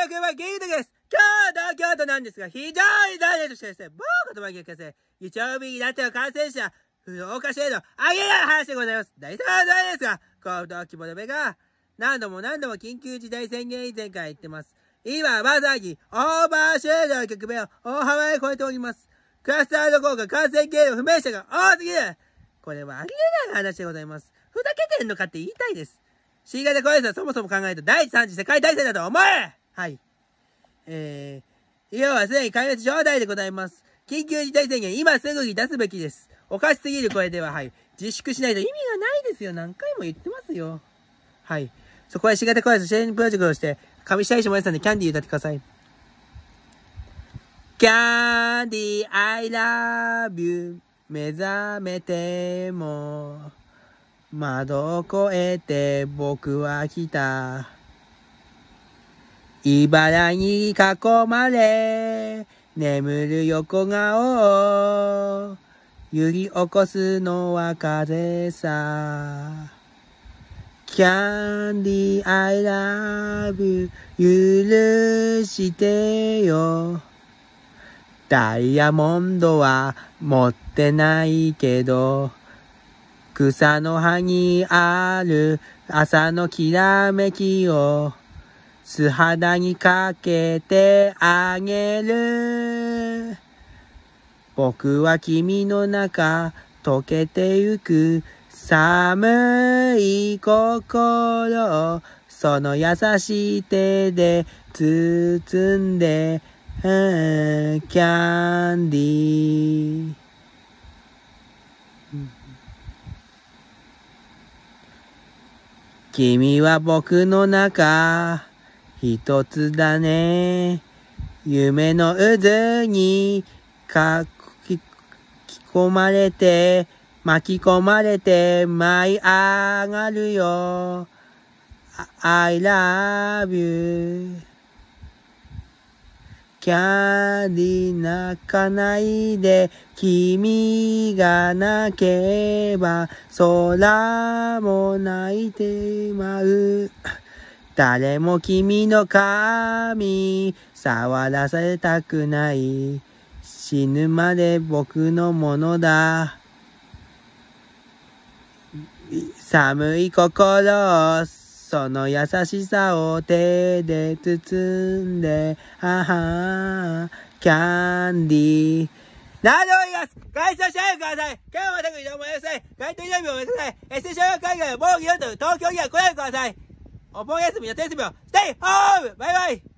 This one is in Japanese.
役はギートです。今日東京都なんですが、非常に残念としてですね、某言葉に聞かせ、日曜日になっては感染者、増加しているの、あげない話でございます。大体はどうですが、行動規模の目が、何度も緊急事態宣言以前から言ってます。今、まさに、オーバーシュートの局面を大幅に超えております。クラスターの効果、感染経路不明者が多すぎる。これはありえない話でございます。ふざけてんのかって言いたいです。新型コロナはそもそも考えると第3次世界大戦だと思え。はい。医療はすでに壊滅状態でございます。緊急事態宣言、今すぐに出すべきです。おかしすぎるこれでは、はい。自粛しないと意味がないですよ。何回も言ってますよ。はい。そこは新型コロナ支援プロジェクトとして、上白石萌音さんでキャンディー歌ってください。キャンディー I love you 目覚めても窓を越えて僕は来た。茨に囲まれ眠る横顔を揺り起こすのは風さ。キャンディー I love you 許してよ。ダイヤモンドは持ってないけど、草の葉にある朝のきらめきを素肌にかけてあげる。僕は君の中溶けてゆく寒い心をその優しい手で包んでキャンディー、君は僕の中一つだね。夢の渦に巻き込まれて舞い上がるよ。I love youキャンディー泣かないで、君が泣けば空も泣いてまう。誰も君の髪触らせたくない。死ぬまで僕のものだ。寒い心をその優しさを手で包んで、キャンディー。などおります。外出してください。今日は特にどうもよろしく。街頭南を目指せ。エステション海外をもう二度と東京には来ないでください。お盆休みのテスト日をステイホームバイバイ